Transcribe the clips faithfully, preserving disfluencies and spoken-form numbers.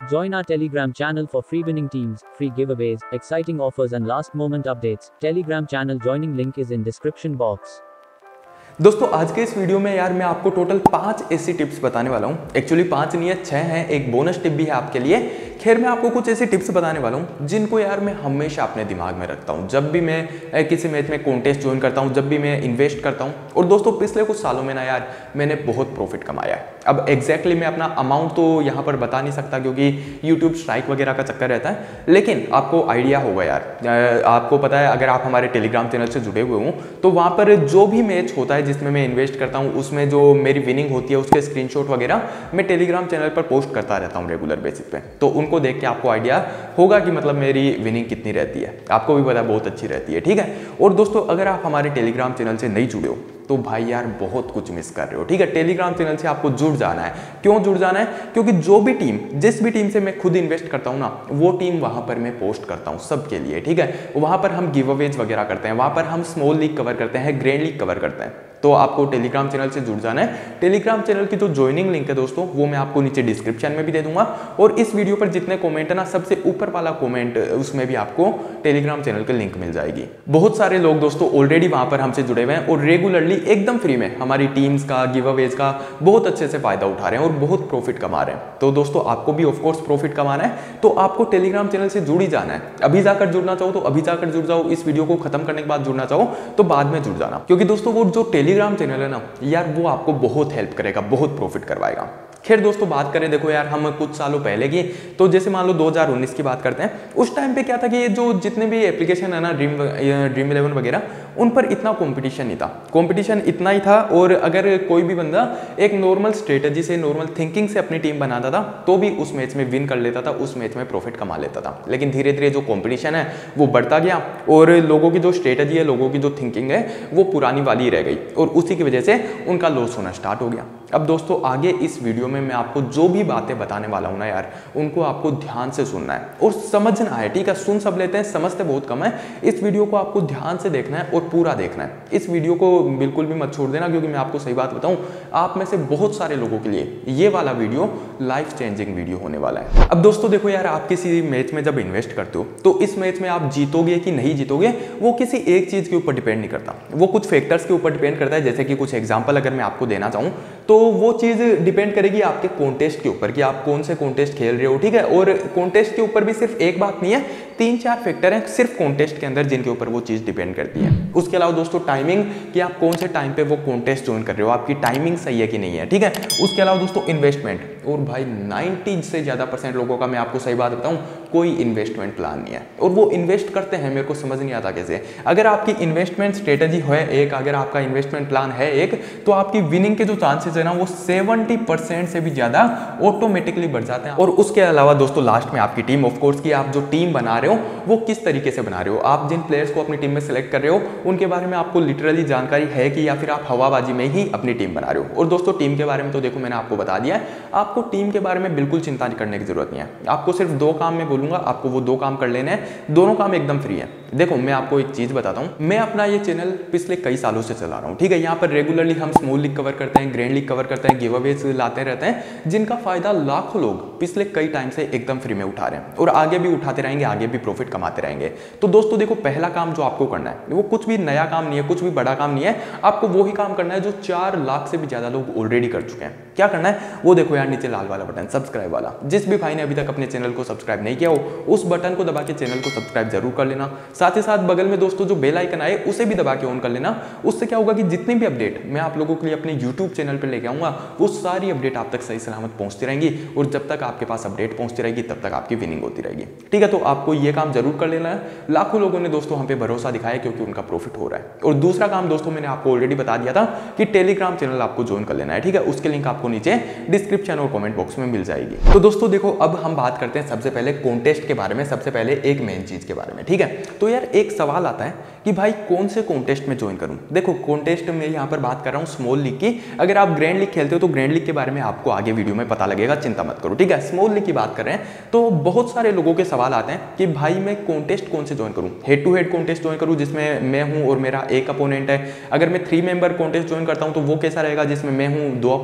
Join our Telegram channel for free winning teams, free giveaways, exciting offers and last moment updates. Telegram channel joining link is in description box. दोस्तों आज के इस video में यार मैं आपको total पांच ऐसी टिप्स बताने वाला हूँ। एक्चुअली पांच नहीं है, छह हैं, एक बोनस टिप भी है आपके लिए। खैर मैं आपको कुछ ऐसी टिप्स बताने वाला हूँ जिनको यार मैं हमेशा अपने दिमाग में रखता हूँ जब भी मैं किसी मैच में कॉन्टेस्ट ज्वाइन करता हूँ, जब भी मैं इन्वेस्ट करता हूँ। और दोस्तों पिछले कुछ सालों में ना यार मैंने बहुत प्रॉफिट कमाया है। अब एग्जैक्टली मैं अपना अमाउंट तो यहाँ पर बता नहीं सकता क्योंकि यूट्यूब स्ट्राइक वगैरह का चक्कर रहता है, लेकिन आपको आइडिया होगा यार। आपको पता है अगर आप हमारे टेलीग्राम चैनल से जुड़े हुए हों तो वहाँ पर जो भी मैच होता है जिसमें मैं इन्वेस्ट करता हूँ उसमें जो मेरी विनिंग होती है उसके स्क्रीनशॉट वगैरह मैं टेलीग्राम चैनल पर पोस्ट करता रहता हूँ रेगुलर बेसिस पे। तो उनको देख के आपको आइडिया होगा कि मतलब मेरी विनिंग कितनी रहती है, आपको भी पता है बहुत अच्छी रहती है, ठीक है। और दोस्तों अगर आप हमारे टेलीग्राम चैनल से नहीं जुड़े हो तो भाई यार बहुत कुछ मिस कर रहे हो, ठीक है। टेलीग्राम चैनल से आपको जुड़ जाना है। क्यों जुड़ जाना है? क्योंकि जो भी टीम जिस भी टीम से मैं खुद इन्वेस्ट करता हूं ना वो टीम वहां पर मैं पोस्ट करता हूं सबके लिए, ठीक है। वहां पर हम गिव अवेज वगैरह करते हैं, वहां पर हम स्मॉल लीग कवर करते हैं, ग्रैंड लीग कवर करते हैं। तो आपको टेलीग्राम चैनल से जुड़ जाना है। टेलीग्राम चैनल की जो ज्वाइनिंग लिंक है दोस्तों वो मैं आपको नीचे डिस्क्रिप्शन में भी दे दूंगा, और इस वीडियो पर जितने कमेंट है ना सबसे ऊपर वाला कमेंट उसमें भी आपको टेलीग्राम चैनल की लिंक मिल जाएगी। बहुत सारे लोग दोस्तों ऑलरेडी वहां पर हमसे जुड़े हुए हैं और रेगुलरली एकदम फ्री में हमारी टीम्स का गिव अवेज का बहुत अच्छे से फायदा उठा रहे हैं और बहुत प्रॉफिट कमा रहे हैं। तो दोस्तों आपको भी ऑफकोर्स प्रॉफिट कमाना है तो आपको टेलीग्राम चैनल से जुड़ ही जाना है। अभी जाकर जुड़ना चाहो तो अभी जाकर जुड़ जाओ, इस वीडियो को खत्म करने के बाद जुड़ना चाहो तो बाद में जुड़ जाना, क्योंकि दोस्तों वो जो टेलीग्राम चैनल है ना यार वो आपको बहुत हेल्प करेगा, बहुत प्रॉफिट करवाएगा। खैर दोस्तों बात करें, देखो यार हम कुछ सालों पहले की तो जैसे मान लो दो हज़ार उन्नीस की बात करते हैं, उस टाइम पे क्या था कि ये जो जितने भी एप्लीकेशन है ना ड्रीम ड्रीम इलेवन वगैरह उन पर इतना कंपटीशन नहीं था। कंपटीशन इतना ही था और अगर कोई भी बंदा एक नॉर्मल स्ट्रेटजी से नॉर्मल थिंकिंग से अपनी टीम बनाता था तो भी उस मैच में विन कर लेता था, उस मैच में प्रॉफिट कमा लेता था। लेकिन धीरे धीरे जो कॉम्पिटिशन है वो बढ़ता गया और लोगों की जो स्ट्रेटजी है, लोगों की जो थिंकिंग है वो पुरानी वाली रह गई और उसी की वजह से उनका लॉस होना स्टार्ट हो गया। अब दोस्तों आगे इस वीडियो में मैं आपको जो भी बातें बताने वाला हूं ना यार उनको आपको ध्यान से सुनना है और समझना है, ठीक है। सुन सब लेते हैं, समझते बहुत कम है। इस वीडियो को आपको ध्यान से देखना है और पूरा देखना है। इस वीडियो को बिल्कुल भी मत छोड़ देना, क्योंकि मैं आपको सही बात बताऊं आप में से बहुत सारे लोगों के लिए ये वाला वीडियो लाइफ चेंजिंग वीडियो होने वाला है। अब दोस्तों देखो यार, आप किसी मैच में जब इन्वेस्ट करते हो तो इस मैच में आप जीतोगे कि नहीं जीतोगे वो किसी एक चीज के ऊपर डिपेंड नहीं करता, वो कुछ फैक्टर्स के ऊपर डिपेंड करता है। जैसे कि कुछ एग्जांपल अगर मैं आपको देना चाहूं तो वो चीज डिपेंड करेगी आपके कॉन्टेस्ट के ऊपर कि आप कौन से कॉन्टेस्ट खेल रहे हो, ठीक है। और कॉन्टेस्ट के ऊपर भी सिर्फ एक बात नहीं है, तीन चार फैक्टर हैं सिर्फ कॉन्टेस्ट के अंदर जिनके ऊपर वो चीज डिपेंड करती है। उसके अलावा दोस्तों टाइमिंग, कि आप कौन से टाइम पे वो कॉन्टेस्ट ज्वाइन कर रहे हो, आपकी टाइमिंग सही है कि नहीं है, ठीक है। उसके अलावा दोस्तों इन्वेस्टमेंट, और भाई नब्बे से ज्यादा परसेंट लोगों का मैं आपको सही बात बताऊं कोई इन्वेस्टमेंट प्लान नहीं है और वो इन्वेस्ट करते हैं, मेरे को समझ नहीं आता कैसे। अगर आपकी इन्वेस्टमेंट स्ट्रेटजी है एक, अगर आपका इन्वेस्टमेंट प्लान है एक, तो आपकी विनिंग के जो चांसेस है ना वो सेवेंटी परसेंट से भी ज्यादा ऑटोमेटिकली बढ़ जाते हैं। और उसके अलावा दोस्तों लास्ट में आपकी टीम, ऑफ कोर्स की आप जो टीम बना रहे हो वो किस तरीके से बना रहे हो, आप जिन प्लेयर्स को अपनी टीम में सिलेक्ट कर रहे हो उनके बारे में आपको लिटरली जानकारी है कि या फिर आप हवाबाजी में ही अपनी टीम बना रहे हो। और दोस्तों टीम के बारे में तो देखो मैंने आपको बता दिया है, आपको टीम के बारे में बिल्कुल चिंता नहीं करने की जरूरत नहीं है। आपको सिर्फ दो काम में बोलूंगा, आपको वो दो काम कर लेने हैं, दोनों काम एकदम फ्री है। देखो मैं आपको एक चीज बताता हूं, मैं अपना ये चैनल पिछले कई सालों से चला रहा हूं, ठीक है। यहाँ पर रेगुलरली हम स्मॉल लीग कवर करते हैं, ग्रैंड लीग कवर करते हैं, गिव अवेज लाते रहते हैं, जिनका फायदा लाखों लोग पिछले कई टाइम से एकदम फ्री में उठा रहे हैं और आगे भी उठाते रहेंगे, आगे भी प्रॉफिट कमाते रहेंगे। तो दोस्तों देखो पहला काम जो आपको करना है वो कुछ भी नया काम नहीं है, कुछ भी बड़ा काम नहीं है, आपको वो ही काम करना है जो चार लाख से भी ज्यादा लोग ऑलरेडी कर चुके हैं। क्या करना है वो देखो यार, नीचे लाल वाला बटन सब्सक्राइब वाला, जिस भी भाई ने अभी तक अपने चैनल को सब्सक्राइब नहीं किया हो उस बटन को दबा के चैनल को सब्सक्राइब जरूर कर लेना। साथ ही साथ बगल में दोस्तों जो बेल आइकन आए उसे भी दबा के ऑन कर लेना। उससे क्या होगा कि जितनी भी अपडेट मैं आप लोगों के लिए अपने यूट्यूब चैनल पर लेके आऊंगा वो सारी अपडेट आप तक सही सलामत पहुंचती रहेंगी और जब तक आपके पास अपडेट पहुंचती रहेगी तब तक आपकी विनिंग होती रहेगी, ठीक है। तो आपको ये काम जरूर कर लेना है। लाखों लोगों ने दोस्तों हम पे भरोसा दिखाया क्योंकि उनका प्रॉफिट हो रहा है। और दूसरा काम दोस्तों मैंने आपको ऑलरेडी बता दिया था कि टेलीग्राम चैनल आपको ज्वाइन कर लेना है, ठीक है। उसके लिंक आपको नीचे डिस्क्रिप्शन और कमेंट बॉक्स में मिल जाएगी। तो दोस्तों देखो अब हम बात करते हैं सबसे पहले कॉन्टेस्ट के बारे में, सबसे पहले एक मेन चीज के बारे में, ठीक है। तो यार एक सवाल आता है कि भाई कौन से कॉन्टेस्ट में ज्वाइन करूं। देखो कॉन्टेस्ट में यहाँ पर बात कर रहा हूँ स्मॉल लीग की। अगर आप ग्रैंड लीग खेलते हो तो ग्रैंड लीग के बारे में आपको आगे वीडियो में पता लगेगा, चिंता मत करो, ठीक है। स्मॉल लीग की बात कर रहे हैं तो बहुत सारे लोगों के सवाल आते हैं कि भाई मैं कॉन्टेस्ट कौन से ज्वाइन करूं, head to head contest join करूं जिसमें मैं हूं और मेरा एक अपोनेंट है। अगर मैं थ्री मेंबर कॉन्टेस्ट ज्वाइन करता हूं तो वो कैसा रहेगा, जिसमें मैं हूं, दो अपोनेंट है, four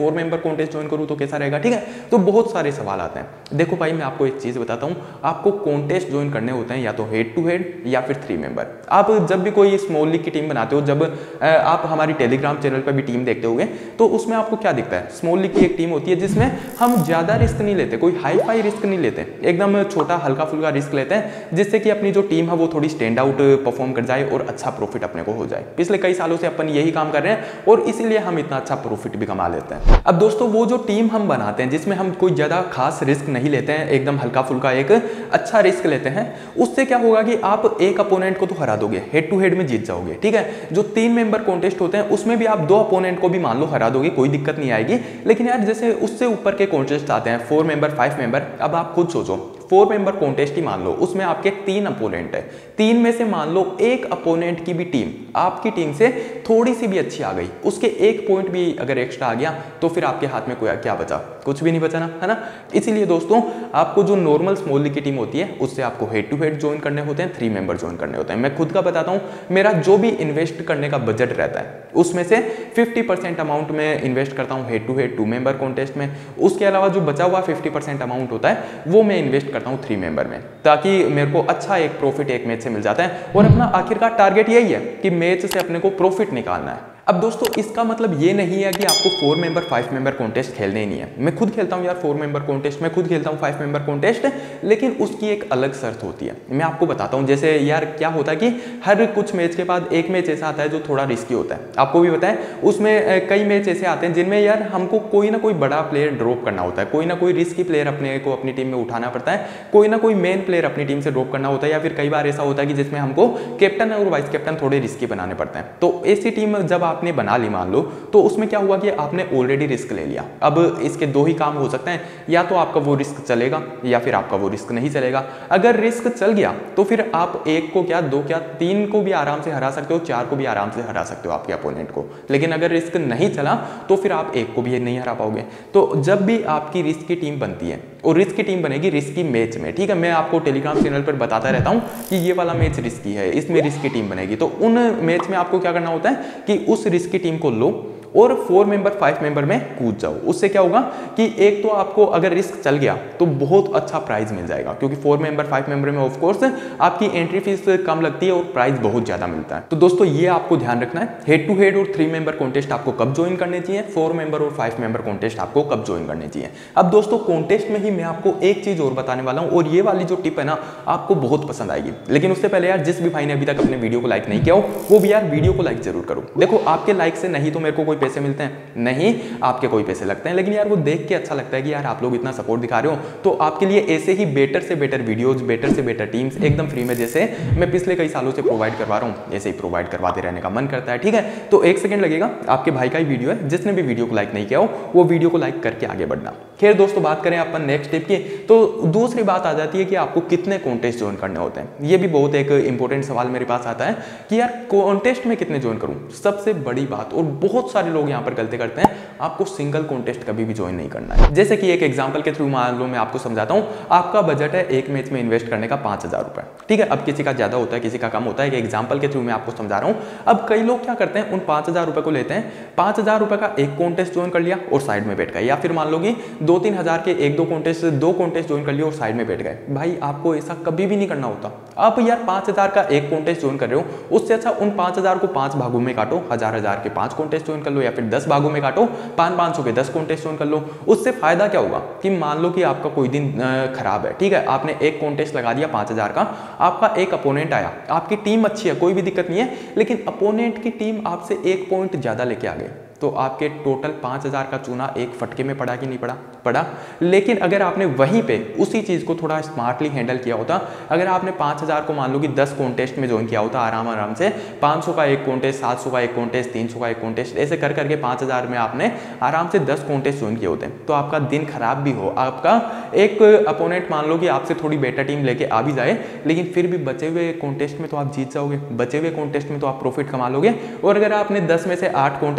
four member contest join करूँ तो कैसा रहेगा, ठीक है। तो बहुत सारे सवाल आते हैं। देखो भाई मैं आपको एक चीज़ बताता हूँ, आपको कॉन्टेस्ट ज्वाइन करने होते हैं या तो हेड टू हेड या फिर थ्री मेंबर। आप जब भी कोई स्मॉल लीग की टीम बनाते हो, जब आप हमारी टेलीग्राम चैनल पर भी टीम देखते होंगे तो उसमें आपको क्या दिखता है, स्मॉल लीग की एक टीम होती है जिसमें हम ज़्यादा रिस्क नहीं लेते, कोई हाई फाई रिस्क नहीं लेते, एकदम छोटा हल्का फुल्का रिस्क लेते हैं जिससे कि अपनी जो टीम है वो थोड़ी स्टैंड आउट परफॉर्म कर जाए और अच्छा प्रॉफिट अपने को हो जाए। पिछले कई सालों से अपन यही काम कर रहे हैं और इसीलिए हम इतना अच्छा प्रॉफिट भी कमा लेते हैं। अब दोस्तों वो जो टीम हम बनाते हैं जिसमें हम कोई ज़्यादा खास रिस्क नहीं लेते हैं, एकदम हल्का फुल्का एक अच्छा रिस्क लेते हैं, उससे क्या होगा कि आप एक अपोनेंट को तो हरा दोगे, हेड टू हेड में जीत जाओगे, ठीक है। जो तीन मेंबर कॉन्टेस्ट होते हैं उसमें भी आप दो अपोनेंट को भी मान लो हरा दोगे, कोई दिक्कत नहीं आएगी। लेकिन यार जैसे उससे ऊपर के कॉन्टेस्ट आते हैं, फोर मेंबर, फाइव मेंबर, अब आप खुद सोचो, फोर मेंबर कॉन्टेस्ट ही मान लो, उसमें आपके तीन अपोनेंट है, तीन में से मान लो एक अपोनेंट की भी टीम आपकी टीम से थोड़ी सी भी अच्छी आ गई, उसके एक पॉइंट भी अगर एक्स्ट्रा आ गया तो फिर आपके हाथ में कोई क्या बचा, कुछ भी नहीं बचा ना, है ना। इसीलिए दोस्तों आपको जो नॉर्मल स्मॉल लीग की टीम होती है उससे आपको हेड टू हेड ज्वाइन करने होते हैं, थ्री मेंबर ज्वाइन करने होते हैं। मैं खुद का बताता हूं, मेरा जो भी इन्वेस्ट करने का बजट रहता है उसमें से फिफ्टी परसेंट अमाउंट में इन्वेस्ट करता हूं head to head two member contest में, उसके अलावा जो बचा हुआ फिफ्टी परसेंट अमाउंट होता है वो मैं इन्वेस्ट करता हूं थ्री मेंबर में, ताकि मेरे को अच्छा एक प्रॉफिट एक मैच से मिल जाता है। और अपना आखिरकार टारगेट यही है कि मैच से अपने को प्रॉफिट निकालना है। अब दोस्तों इसका मतलब ये नहीं है कि आपको four member five member contest खेलने ही नहीं है। मैं खुद खेलता हूँ यार फोर मेंबर कॉन्टेस्ट, मैं खुद खेलता हूँ फाइव मेंबर कॉन्टेस्ट, लेकिन उसकी एक अलग शर्त होती है। मैं आपको बताता हूँ, जैसे यार क्या होता है कि हर कुछ मैच के बाद एक मैच ऐसा आता है जो थोड़ा रिस्की होता है, आपको भी पता है। उसमें कई मैच ऐसे आते हैं जिनमें यार हमको कोई ना कोई बड़ा प्लेयर ड्रॉप करना होता है, कोई ना कोई रिस्की प्लेयर अपने को अपनी टीम में उठाना पड़ता है, कोई ना कोई मेन प्लेयर अपनी टीम से ड्रॉप करना होता है, या फिर कई बार ऐसा होता है कि जिसमें हमको कैप्टन और वाइस कैप्टन थोड़े रिस्की बनाने पड़ते हैं। तो ऐसी टीम जब आपने बना ली मान लो, तो उसमें क्या हुआ कि आपने ऑलरेडी रिस्क ले लिया। अब इसके दो ही काम हो सकते हैं, या तो आपका वो रिस्क चलेगा या फिर आपका वो रिस्क नहीं चलेगा। अगर रिस्क चल गया तो फिर आप एक को क्या, दो क्या, तीन को भी आराम से हरा सकते हो, चार को भी आराम से हरा सकते हो आपके अपोनेंट को। लेकिन अगर रिस्क नहीं चला तो फिर आप एक को भी नहीं हरा पाओगे। तो जब भी आपकी रिस्क की टीम बनती है, और रिस्क की टीम बनेगी रिस्की मैच में, ठीक है, मैं आपको टेलीग्राम चैनल पर बताता रहता हूं कि ये वाला मैच रिस्की है, इसमें रिस्क की टीम बनेगी। तो उन मैच में आपको क्या करना होता है कि उस रिस्क की टीम को लो और फोर मेंबर फाइव मेंबर में कूद जाओ। उससे क्या होगा कि एक तो आपको अगर रिस्क चल गया तो बहुत अच्छा प्राइज मिल जाएगा, क्योंकि फोर मेंबर फाइव मेंबर में ऑफ कोर्स आपकी एंट्री फीस कम लगती है और प्राइस बहुत ज्यादा मिलता है। तो दोस्तों ये आपको ध्यान रखना है, हेड टू हेड और थ्री मेंबर कॉन्टेस्ट आपको कब ज्वाइन करने चाहिए, फोर मेंबर और फाइव मेंबर कॉन्टेस्ट आपको कब ज्वाइन करने चाहिए। अब दोस्तों कॉन्टेस्ट में ही मैं आपको एक चीज और बताने वाला हूं, और ये वाली जो टिप है ना आपको बहुत पसंद आएगी। लेकिन उससे पहले यार जिस भी भाई ने अभी तक अपने वीडियो को लाइक नहीं किया हो वो भी यार वीडियो को लाइक जरूर करो। देखो आपके लाइक से नहीं तो मेरे को कोई पैसे मिलते हैं, नहीं आपके कोई पैसे लगते हैं, लेकिन यार वो देख के अच्छा लगता है कि यार आप लोग इतना सपोर्ट दिखा रहे हो। तो आपके लिए ऐसे ही बेटर से बेटर वीडियोस, बेटर से बेटर टीम्स एकदम फ्री में, जैसे मैं पिछले कई सालों से प्रोवाइड करवा रहा हूँ, ऐसे ही प्रोवाइड करवाते रहने का मन करता है, ठीक है। तो एक सेकंड लगेगा, आपके भाई का ही वीडियो है, जिसने भी वीडियो को लाइक नहीं किया हो वो वीडियो को लाइक करके आगे बढ़ना। खैर दोस्तों बात करें अपन नेक्स्ट टिप की, तो दूसरी बात आ जाती है कि आपको कितने कॉन्टेस्ट ज्वाइन करने होते हैं। ये भी बहुत एक इंपॉर्टेंट सवाल मेरे पास आता है कि यार कॉन्टेस्ट में कितने ज्वाइन करूं। सबसे बड़ी बात, और बहुत सारे लोग यहाँ पर गलती करते हैं, आपको सिंगल कॉन्टेस्ट कभी भी ज्वाइन नहीं करना है। जैसे कि एक एग्जांपल के थ्रू मान लो मैं आपको समझाता हूं, आपका बजट है एक मैच में इन्वेस्ट करने का पांच हजार रुपए, ठीक है। अब किसी का ज्यादा होता है, किसी का कम होता है, एक एग्जांपल के थ्रू मैं आपको समझा रहा हूं। अब कई लोग क्या करते हैं, उन पांच हजार रुपए को लेते हैं, पांच हजार रुपए का एक कॉन्टेस्ट ज्वाइन कर लिया और साइड में बैठ गए, या फिर मान लो कि दो तीन हजार के एक दो कॉन्टेस्ट दो कॉन्टेस्ट ज्वाइन कर लिया और साइड में बैठ गए। भाई आपको ऐसा कभी भी नहीं करना होता। आप यार पांच हजार का एक कॉन्टेस्ट ज्वाइन कर रहे हो, उससे अच्छा उन पांच हजार को पांच भागों में काटो, हजार हजार के पांच कॉन्टेस्ट ज्वाइन कर लो, या फिर दस भागों में काटो, पांच पांच सौ के दस कॉन्टेस्ट ज्वाइन कर लो। उससे फायदा क्या होगा कि मान लो कि आपका कोई दिन खराब है, ठीक है, आपने एक कॉन्टेस्ट लगा दिया पांच हजार का, आपका एक अपोनेंट आया, आपकी टीम अच्छी है, कोई भी दिक्कत नहीं है, लेकिन अपोनेंट की टीम आपसे एक पॉइंट ज्यादा लेके आ गई, तो आपके टोटल पांच हजार का चूना एक फटके में पड़ा कि नहीं पड़ा, पड़ा। लेकिन अगर आपने वहीं पे उसी चीज को थोड़ा स्मार्टली हैंडल किया होता, अगर आपने पांच हजार को मान लो कि दस कॉन्टेस्ट में ज्वाइन किया होता आराम आराम से, पाँच सौ का एक कॉन्टेस्ट, सात सौ का एक कॉन्टेस्ट, तीन सौ का एक कॉन्टेस्ट, ऐसे कर करके पांच हजार में आपने आराम से दस कॉन्टेस्ट ज्वाइन किए होते, तो आपका दिन खराब भी हो, आपका एक अपोनेंट मान लो कि आपसे थोड़ी बेटर टीम लेके आ भी जाए, लेकिन फिर भी बचे हुए कॉन्टेस्ट में तो आप जीत जाओगे, बचे हुए कॉन्टेस्ट में तो आप प्रॉफिट कमा लोगे। और अगर आपने दस में से आठ कॉन्टेस्ट जीत लिए,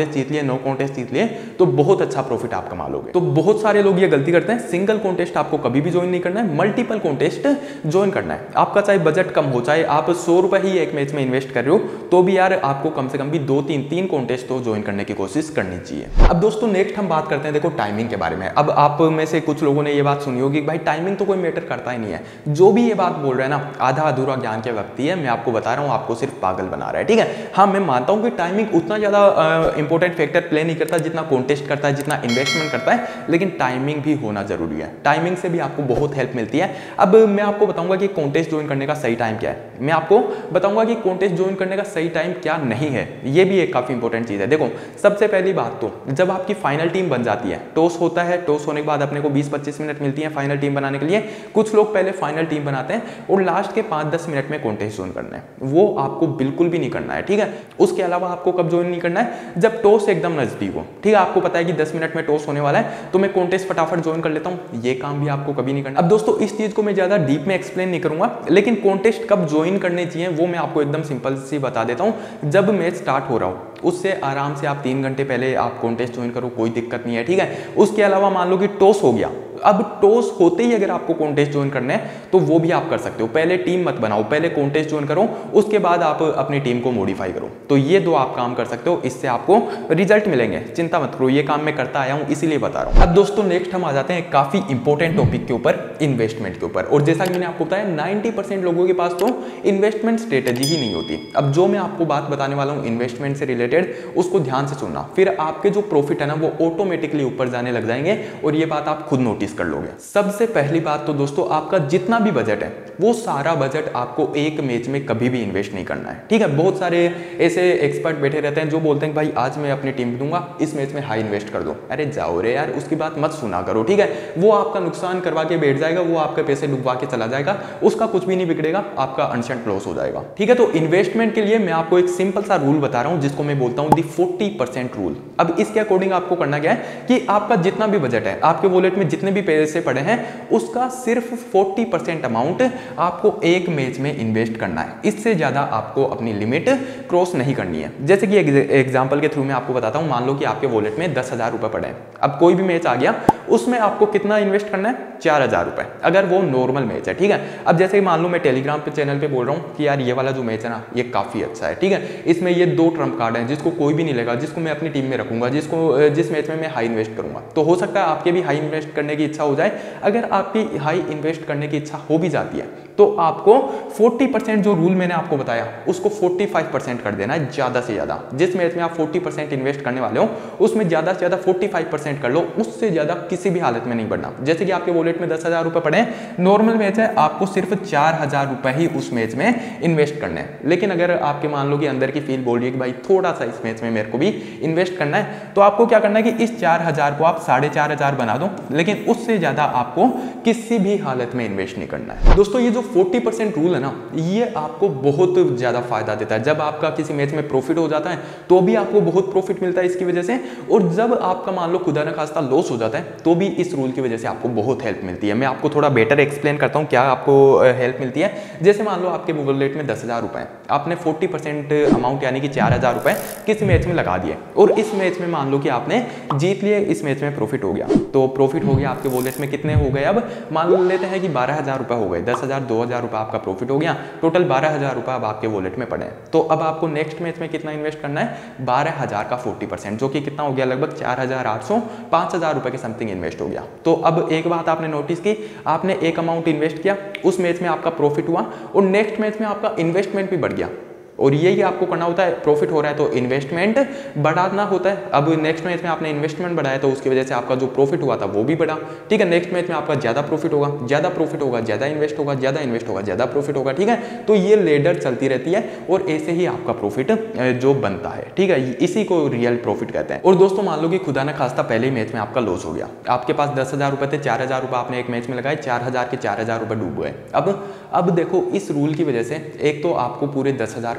नो कॉन्टेस्ट जीत लिए तो बहुत अच्छा प्रॉफिट आप कमा लोगे। तो बहुत सारे लोग ये गलती करते हैं, सिंगल कॉन्टेस्ट आपको कभी भी ज्वाइन नहीं करना है, मल्टीपल कॉन्टेस्ट ज्वाइन करना है। आपका चाहे बजट कम हो, चाहे आप सौ रुपए ही एक मैच में इन्वेस्ट कर रहे हो, तो भी यार आपको कम से कम भी दो तीन तीन कॉन्टेस्ट तो ज्वाइन करने की कोशिश करनी चाहिए। अब दोस्तों नेक्स्ट हम बात करते हैं देखो टाइमिंग के बारे में। अब आप में से कुछ लोगों ने ये बात सुनी होगी भाई टाइमिंग तो कोई मैटर करता ही नहीं है। जो भी ये बात बोल रहा है ना, आधा अधूरा ज्ञान के व्यक्ति है। मैं आपको बता रहा हूँ, आपको सिर्फ पागल बना रहा है, ठीक है। हाँ मैं मानता हूँ कि टाइमिंग उतना ज्यादा इंपॉर्टेंट फैक्टर प्ले नहीं करता जितना कॉन्टेस्ट करता है, जितना इन्वेस्टमेंट करता है, लेकिन टाइमिंग भी होना जरूरी है। टाइमिंग से भी आपको बहुत हेल्प मिलती है। अब मैं आपको बताऊंगा कि कॉन्टेस्ट ज्वाइन करने का सही टाइम क्या है, मैं आपको बताऊंगा कि कॉन्टेस्ट ज्वाइन करने का सही टाइम क्या नहीं है। ये भी एक काफी इंपॉर्टेंट चीज है। देखो सबसे पहली बात तो जब आपकी फाइनल टीम बन जाती है, टॉस होता है, टॉस होने के बाद अपने को बीस पच्चीस मिनट मिलती है फाइनल टीम बनाने के लिए। कुछ लोग पहले फाइनल टीम बनाते हैं और लास्ट के पाँच दस मिनट में कॉन्टेस्ट ज्वाइन करना है, वो आपको बिल्कुल भी नहीं करना है, ठीक है। उसके अलावा आपको कब ज्वाइन नहीं करना है, जब टॉस एकदम नजदीक हो, ठीक है। आपको पता है कि दस मिनट में टॉस होने वाला है तो मैं कॉन्टेस्ट फटाफट ज्वाइन कर लेता हूं, ये काम भी आपको कभी नहीं करना। अब दोस्तों इस चीज को मैं ज्यादा डीप में एक्सप्लेन नहीं करूंगा, लेकिन कॉन्टेस्ट कब ज्वाइन करने चाहिए वो मैं आपको एकदम सिंपल सी बता देता हूं। जब मैच स्टार्ट हो रहा हो उससे आराम से आप तीन घंटे पहले आप कॉन्टेस्ट ज्वाइन करो, कोई दिक्कत नहीं है, ठीक है। उसके अलावा मान लो कि टॉस हो गया, अब टॉस होते ही अगर आपको कॉन्टेस्ट ज्वाइन करना है तो वो भी आप कर सकते हो। पहले टीम मत बनाओ, पहले कॉन्टेस्ट ज्वाइन करो, उसके बाद आप अपनी टीम को मॉडिफाई करो। तो ये दो आप काम कर सकते हो, इससे आपको रिजल्ट मिलेंगे, चिंता मत करो। ये काम मैं करता आया हूं इसीलिए बता रहा हूं। अब दोस्तों नेक्स्ट हम आ जाते हैं काफी इंपॉर्टेंट टॉपिक के ऊपर, इन्वेस्टमेंट के ऊपर। और जैसा कि मैंने आपको बताया नाइनटी परसेंट लोगों के पास तो इन्वेस्टमेंट स्ट्रेटेजी ही नहीं होती। अब जो मैं आपको बात बताने वाला हूं इन्वेस्टमेंट से रिलेटेड, उसको ध्यान से सुनना, फिर आपके जो प्रॉफिट है ना वो ऑटोमेटिकली ऊपर जाने लग जाएंगे और ये बात आप खुद नोटिस कर लोगे। सबसे पहली बात तो दोस्तों आपका जितना भी बजट है वो सारा बजट आपको एक मैच में कभी भी इन्वेस्ट नहीं करना है, ठीक है। बहुत सारे ऐसे एक्सपर्ट बैठे रहते हैं जो बोलते हैं भाई आज मैं अपनी टीम दूंगा, इस मैच में हाई इन्वेस्ट कर दो। अरे जाओ रे यार, उसकी बात मत सुना करो, ठीक है। वो आपका नुकसान करवा के बैठ जाएगा, वो आपके पैसे डुबवा के चला जाएगा, उसका कुछ भी नहीं बिगड़ेगा, आपका अनसेंट लॉस हो जाएगा, ठीक है। तो इन्वेस्टमेंट के लिए मैं आपको एक सिंपल सा रूल बता रहा हूं जिसको मैं बोलता हूं दी फोर्टी परसेंट रूल। अब इसके अकॉर्डिंग आपको करना क्या है कि आपका जितना भी बजट है, आपके वॉलेट में जितने भी पैसे पड़े हैं उसका सिर्फ फोर्टी परसेंट अमाउंट आपको एक मैच में इन्वेस्ट करना है। इससे ज्यादा आपको अपनी लिमिट क्रॉस नहीं करनी है। जैसे कि एग्जांपल के थ्रू मैं आपको बताता हूं, मान लो कि आपके वॉलेट में दस हजार रुपए पड़े हैं, अब कोई भी मैच आ गया उसमें आपको कितना इन्वेस्ट करना है, चार हजार रुपए, अगर वो नॉर्मल मैच है, ठीक है। अब जैसे मान लो मैं टेलीग्राम पे चैनल पे बोल रहा हूँ कि यार ये वाला जो मैच है ना ये काफी अच्छा है, ठीक है। इसमें ये दो ट्रम्प कार्ड हैं जिसको कोई भी नहीं लेगा, जिसको मैं अपनी टीम में रखूंगा, जिसको जिस मैच में मैं हाई इन्वेस्ट करूंगा। तो हो सकता है आपके भी हाई इन्वेस्ट करने की इच्छा हो जाए। अगर आपकी हाई इन्वेस्ट करने की इच्छा हो भी जाती है तो आपको चालीस परसेंट जो रूल मैंने आपको बताया उसको पैंतालीस परसेंट कर देना है, ज्यादा से ज्यादा। जिस मैच में आप चालीस परसेंट इन्वेस्ट करने वाले हो उसमें ज्यादा से ज्यादा पैंतालीस परसेंट कर लो, उससे ज्यादा किसी भी हालत में नहीं बढ़ना। जैसे कि आपके वॉलेट में दस हजार रुपए पड़े हैं, नॉर्मल मैच है, आपको सिर्फ चार हजार रुपए ही उस मैच में इन्वेस्ट करने हैं। लेकिन अगर आपके मान लो कि अंदर की फील बोल रही है कि भाई थोड़ा सा इस मैच में मेरे को भी इन्वेस्ट करना है, तो आपको क्या करना है कि इस चार हजार को आप साढ़े चार हजार बना दो, लेकिन उससे ज्यादा आपको किसी भी हालत में इन्वेस्ट नहीं करना है। दोस्तों ये जो चालीस परसेंट रूल है ना ये आपको बहुत ज्यादा फायदा देता है। जब आपका किसी मैच में प्रॉफिट हो जाता है तो भी आपको बहुत प्रॉफिट मिलता है इसकी वजह से, और जब आपका मान लो खुदा न खास्ता लॉस हो जाता है तो भी इस रूल की वजह से आपको बहुत हेल्प मिलती है। मैं आपको थोड़ा बेटर एक्सप्लेन करता हूँ क्या आपको हेल्प मिलती है। जैसे मान लो आपके वॉलेट में दस हजार रुपए आपने चालीस परसेंट अमाउंट यानी कि चार हजार रुपए किसी मैच में लगा दिए, और इस मैच में मान लो कि आपने जीत लिए, इस मैच में प्रॉफिट हो गया। तो प्रॉफिट हो गया आपके वॉलेट में कितने हो गए, अब मान लेते हैं कि बारह हजार रुपए हो गए, दस हजार दो हजार रुपए आपका प्रॉफिट हो गया, टोटल बारह हजार रुपए अब आपके वॉलेट में पड़े हैं। तो अब आपको नेक्स्ट मैच में कितना इन्वेस्ट करना है, बारह हजार का चालीस परसेंट, जो कि कितना हो गया, लगभग चार हजार आठ सौ पांच हजार रुपए के समथिंग इन्वेस्ट हो गया। तो अब एक बात आपने नोटिस की, आपने एक अमाउंट इन्वेस्ट किया, उस मैच में आपका प्रॉफिट हुआ और नेक्स्ट मैच में आपका इन्वेस्टमेंट भी बढ़ गया। और यही आपको करना होता है, प्रॉफिट हो रहा है तो इन्वेस्टमेंट बढ़ाना होता है। अब नेक्स्ट मैच में आपने इन्वेस्टमेंट बढ़ाया तो उसकी वजह से आपका जो प्रॉफिट हुआ था वो भी बढ़ा, ठीक है। नेक्स्ट मैच में आपका ज्यादा प्रॉफिट होगा, ज्यादा प्रॉफिट होगा, ज्यादा इन्वेस्ट होगा, ज्यादा इन्वेस्ट होगा, ज्यादा प्रॉफिट होगा, ठीक है। तो ये लेडर चलती रहती है और ऐसे ही आपका प्रॉफिट जो बनता है, ठीक है। इसी को रियल प्रॉफिट कहते हैं। और दोस्तों मान लो कि खुदा न खास्ता पहले ही मैच में आपका लॉस हो गया, आपके पास दस हजार रुपए थे, चार हजार रुपए आपने एक मैच में लगाए, चार हजार के चार हजार रुपए डूब गए। अब अब देखो इस रूल की वजह से एक तो आपको पूरे दस हजार का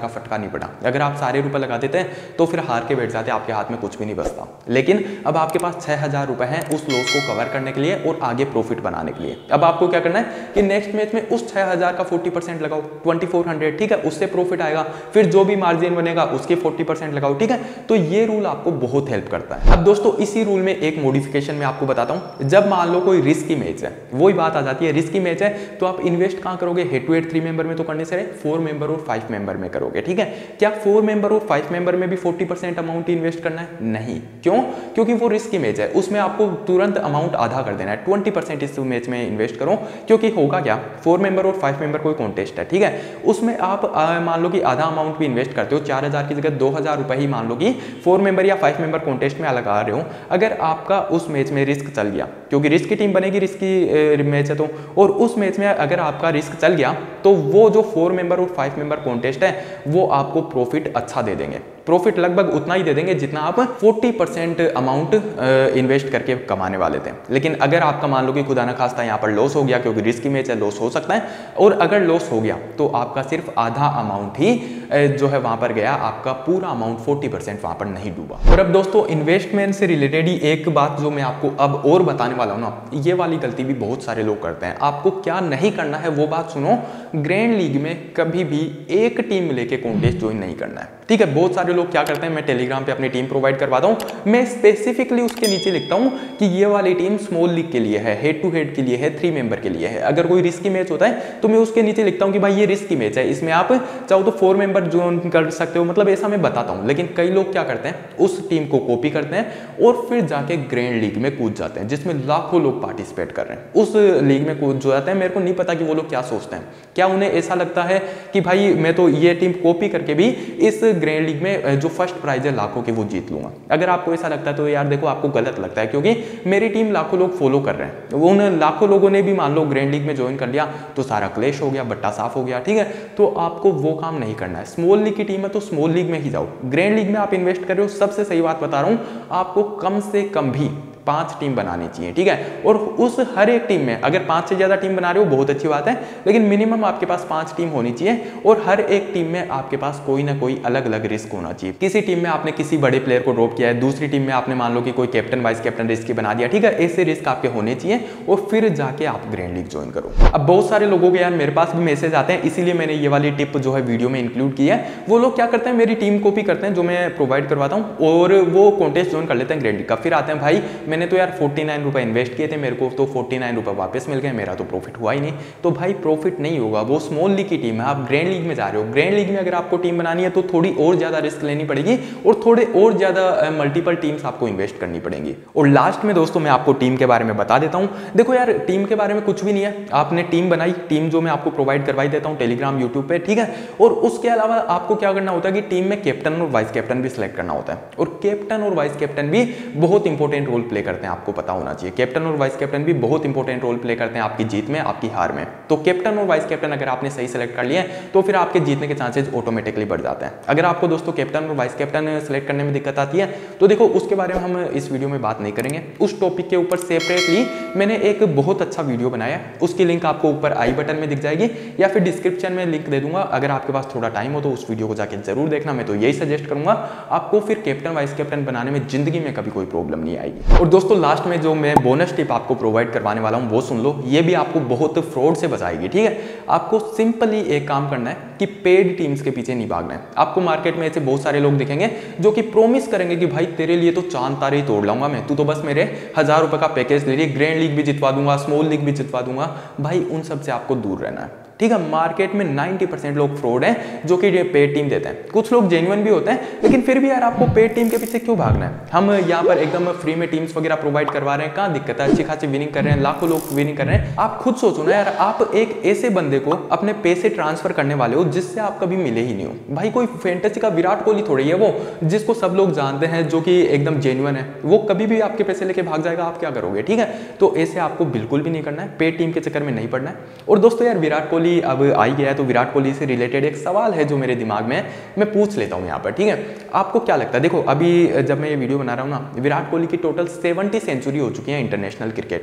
का फटका नहीं पड़ा। अगर आप सारे रुपए लगा देते हैं तो फिर हार के बैठ जाते, आपके हाथ में कुछ भी नहीं बचता। लेकिन अब आपके पास छह हजार रुपए हैं उस लॉस को कवर करने के लिए और आगे प्रॉफिट बनाने के लिए। अब आपको क्या करना है कि नेक्स्ट मैच में उस छह हजार का फोर्टी परसेंट लगाओ, ट्वेंटी फोर हंड्रेड, ठीक है, उससे प्रॉफिट आएगा। फिर जो भी मार्जिन बनेगा उसके फोर्टी परसेंट लगाओ, ठीक है। तो ये रूल आपको बहुत हेल्प करता है। अब दोस्तों इसी रूल में एक मॉडिफिकेशन मैं आपको बताता हूं। जब मान लो कोई रिस्की मैच है, वही बात आ जाती है, रिस्की मैच है तो आप इन्वेस्ट कहां करोगे? Head to head three member में तो करने से फोर मेंबर और फाइव मेंबर में करोगे, ठीक है। क्या फोर मेंबर और फाइव मेंबर में भी फोर्टी परसेंट अमाउंट इन्वेस्ट करना है? नहीं। क्यों? क्योंकि वो रिस्की मैच है, उसमें आपको तुरंत अमाउंट आधा कर देना है, ट्वेंटी परसेंट इस मैच में इन्वेस्ट करो। क्योंकि होगा क्या, फोर मेंबर और फाइव मेंबर कोई कॉन्टेस्ट है, ठीक है, उसमें आप मान लो कि आधा अमाउंट भी इन्वेस्ट करते हो, चार हजार की जगह दो हजार रुपए ही मान लो कि फोर मेंबर या फाइव मेंबर कॉन्टेस्ट में लगा रहे हो। अगर आपका उस मैच में रिस्क चल गया, क्योंकि रिस्क की टीम बनेगी, रिस्की मैच है तो, और उस मैच में अगर आपका रिस्क चल गया तो वो जो फोर मेंबर और फाइव मेंबर कॉन्टेस्ट है वो आपको प्रॉफिट अच्छा दे देंगे। प्रॉफिट लगभग उतना ही दे देंगे जितना आप फोर्टी परसेंट अमाउंट इन्वेस्ट करके कमाने वाले थे। लेकिन अगर आपका मान लो कि खुदा ना खास्ता यहाँ पर लॉस हो गया, क्योंकि रिस्की मैच है, लॉस हो सकता है, और अगर लॉस हो गया तो आपका सिर्फ आधा अमाउंट ही जो है वहां पर गया, आपका पूरा अमाउंट फोर्टी परसेंट वहां पर नहीं डूबा। और अब दोस्तों इन्वेस्टमेंट से रिलेटेड ही एक बात जो मैं आपको अब और बताने वाला हूं ना, ये वाली गलती भी बहुत सारे लोग करते हैं। आपको क्या नहीं करना है वो बात सुनो। ग्रैंड लीग में कभी भी एक टीम लेके कॉन्टेस्ट ज्वाइन नहीं करना है, ठीक है। बहुत सारे लोग क्या करते हैं, मैं टेलीग्राम पे अपनी टीम प्रोवाइड करवाता हूं, मैं स्पेसिफिकली उसके नीचे लिखता हूं कि ये वाली टीम स्मॉल लीग के लिए है, हेड टू हेड के लिए है, थ्री मेंबर के लिए है। अगर कोई रिस्की मैच होता है तो मैं उसके नीचे लिखता हूं कि भाई ये रिस्की मैच है, इसमें आप चाहो तो फोर मेंबर ज्वाइन कर सकते हो, मतलब ऐसा मैं बताता हूं। लेकिन कई लोग क्या करते हैं, उस टीम को कॉपी करते हैं और फिर जाके ग्रैंड लीग में कूद जाते हैं, जिसमें लाखों लोग पार्टिसिपेट कर रहे हैं। उस लीग में कूद जाते हैं, मेरे को नहीं पता कि वो लोग क्या सोचते हैं। क्या उन्हें ऐसा लगता है कि भाई मैं तो ये टीम कॉपी करके भी इस ग्रैंड लीग में जो फर्स्ट प्राइज है लाखों के वो जीत लूंगा? अगर आपको ऐसा लगता है तो यार देखो आपको गलत लगता है, क्योंकि मेरी टीम लाखों लोग फॉलो कर रहे हैं। उन लाखों लोगों ने भी मान लो ग्रैंड लीग में ज्वाइन कर लिया तो सारा क्लेश हो गया, बट्टा साफ हो गया, ठीक है। तो आपको वो काम नहीं करना है। स्मॉल लीग की टीम है तो स्मॉल लीग में ही जाओ। ग्रैंड लीग में आप इन्वेस्ट कर रहे हो, सबसे सही बात बता रहा हूं, आपको कम से कम भी पांच टीम बनानी चाहिए, ठीक है। और उस हर एक टीम में अगर पांच से ज्यादा टीम बना रहे हो बहुत अच्छी बात है, लेकिन मिनिमम आपके पास पांच टीम होनी चाहिए और हर एक टीम में आपके पास कोई ना कोई अलग अलग रिस्क होना चाहिए। किसी टीम में आपने किसी बड़े प्लेयर को ड्रॉप किया है, दूसरी टीम में आपने मान लो कि कोई कैप्टन वाइस कैप्टन रिस्क बना दिया, ठीक है। ऐसे रिस्क आपके होने चाहिए और फिर जाके आप ग्रैंड लीग ज्वाइन करो। अब बहुत सारे लोगों के यार मेरे पास भी मैसेज आते हैं, इसीलिए मैंने ये वाली टिप जो है वीडियो में इंक्लूड की है। वो लोग क्या करते हैं, मेरी टीम कॉपी करते हैं जो मैं प्रोवाइड करवाता हूँ और वो कॉन्टेस्ट ज्वाइन कर लेते हैं ग्रैंड लीग का। फिर आते हैं भाई मैंने तो यार फोर्टी नाइन रुपए इन्वेस्ट किए थे, मेरे को तो फोर्टी नाइन रुपए वापस मिल गए, मेरा तो प्रॉफिट हुआ ही नहीं। तो भाई प्रॉफिट नहीं होगा, वो स्मॉल लीग की टीम है, आप ग्रैंड लीग में जा रहे हो। ग्रैंड लीग में अगर आपको टीम बनानी है तो थोड़ी और ज्यादा रिस्क लेनी पड़ेगी और थोड़े और ज्यादा मल्टीपल टीम्स आपको इन्वेस्ट करनी पड़ेंगी। और लास्ट में दोस्तों मैं आपको टीम के बारे में बता देता हूं। देखो यार टीम के बारे में कुछ भी नहीं है, आपने टीम बनाई, टीम जो मैं आपको प्रोवाइड करवाई देता हूं टेलीग्राम यूट्यूब पे, ठीक है। और उसके अलावा आपको क्या करना होता है कि टीम में कैप्टन और वाइस कैप्टन भी सिलेक्ट करना होता है। और कैप्टन और वाइस कैप्टन भी बहुत इंपॉर्टेंट रोल प्ले करते हैं, आपको पता होना चाहिए। कैप्टन और वाइस कैप्टन भी बहुत इंपॉर्टेंट रोल प्ले करते हैं आपकी जीत में, आपकी हार में। तो कैप्टन और वाइस कैप्टन अगर आपने सही सेलेक्ट कर लिए तो फिर आपके जीतने के चांसेस ऑटोमेटिकली बढ़ जाते हैं। अगर आपको दोस्तों कैप्टन और वाइस कैप्टन सेलेक्ट करने में दिक्कत आती है तो देखो उसके बारे में हम इस वीडियो में बात नहीं करेंगे। उस टॉपिक के ऊपर सेपरेटली मैंने एक बहुत अच्छा वीडियो बनाया है, उसकी लिंक आपको ऊपर आई बटन में दिख जाएगी या फिर डिस्क्रिप्शन में लिंक दे दूंगा। अगर आपके पास थोड़ा टाइम हो तो उस वीडियो को जाके जरूर देखना। मैं तो यही सजेस्ट करूंगा, आपको फिर कैप्टन वाइस कैप्टन बनाने में जिंदगी में कभी कोई प्रॉब्लम नहीं आएगी। और दोस्तों लास्ट में जो मैं बोनस टिप आपको प्रोवाइड करवाने वाला हूं वो सुन लो, ये भी आपको बहुत फ्रॉड से बचाएगी, ठीक है। आपको सिंपली एक काम करना है कि पेड टीम्स के पीछे नहीं भागना है। आपको मार्केट में ऐसे बहुत सारे लोग दिखेंगे जो कि प्रॉमिस करेंगे कि भाई तेरे लिए तो चांद तारे ही तोड़ लाऊंगा मैं, तू तो बस मेरे हजार रुपए का पैकेज ले रही, ग्रैंड लीग भी जितवा दूंगा, स्मॉल लीग भी जितवा दूंगा। भाई उन सब से आपको दूर रहना है, ठीक है। मार्केट में नाइंटी परसेंट लोग फ्रॉड हैं जो कि पेड टीम देते हैं। कुछ लोग जेन्युइन भी होते हैं, लेकिन फिर भी यार आपको पेड टीम के पीछे क्यों भागना है। हम यहाँ पर एकदम फ्री में टीम्स वगैरह प्रोवाइड करवा रहे हैं, कहाँ दिक्कत है, अच्छी खासी विनिंग कर रहे हैं, लाखों लोग विनिंग कर रहे हैं। आप खुद सोचो ना यार, आप एक ऐसे बंदे को अपने पैसे ट्रांसफर करने वाले हो जिससे आप कभी मिले ही नहीं हो। भाई कोई फैंटेसी का विराट कोहली थोड़ी है वो, जिसको सब लोग जानते हैं, जो कि एकदम जेन्युइन है, वो कभी भी आपके पैसे लेके भाग जाएगा, आप क्या करोगे, ठीक है। तो ऐसे आपको बिल्कुल भी नहीं करना है, पेड टीम के चक्कर में नहीं पड़ना है। और दोस्तों यार विराट कोहली अब आई गया है तो विराट कोहली से रिलेटेड एक सवाल है जो मेरे दिमाग में है, मैं पूछ लेता हूं यहाँ पर, ठीक है। आपको क्या लगता है, देखो अभी जब मैं ये वीडियो बना रहा हूँ ना, विराट कोहली की टोटल सेवेंटी सेंचुरी हो चुकी है इंटरनेशनल क्रिकेट में,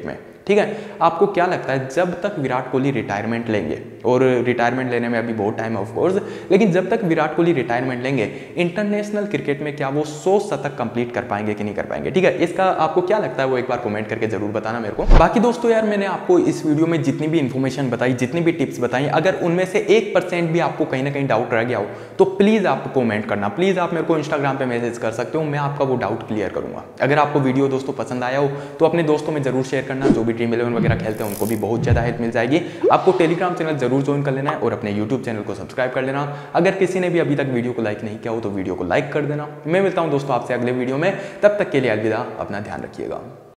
ठीक है। आपको क्या लगता है जब तक विराट कोहली रिटायरमेंट लेंगे, और रिटायरमेंट लेने में अभी बहुत टाइम है ऑफ कोर्स, लेकिन जब तक विराट कोहली रिटायरमेंट लेंगे इंटरनेशनल क्रिकेट में क्या वो सौ शतक कंप्लीट कर पाएंगे कि नहीं कर पाएंगे? ठीक है, इसका आपको क्या लगता है वो एक बार कमेंट करके जरूर बताना मेरे को। बाकी दोस्तों यार मैंने आपको इस वीडियो में जितनी भी इंफॉर्मेशन बताई, जितनी भी टिप्स बताई, अगर उनमें से एक परसेंट भी आपको कहीं ना कहीं डाउट रह गया हो तो प्लीज आप कमेंट करना, प्लीज आप मेरे को इंस्टाग्राम पे मैसेज कर सकते हो, मैं आपका वो डाउट क्लियर करूंगा। अगर आपको वीडियो दोस्तों पसंद आया हो तो अपने दोस्तों में जरूर शेयर करना, जो भी ड्रीम इलेवन वगैरह खेलते हैं उनको भी बहुत ज्यादा हेल्प मिल जाएगी। आपको टेलीग्राम चैनल जरूर ज्वाइन कर लेना है और अपने यूट्यूब चैनल को सब्सक्राइब कर लेना। अगर किसी ने भी अभी तक वीडियो को लाइक नहीं किया हो तो वीडियो को लाइक कर देना। मैं मिलता हूं दोस्तों आपसे अगले वीडियो में, तब तक के लिए अलविदा, अपना ध्यान रखिएगा।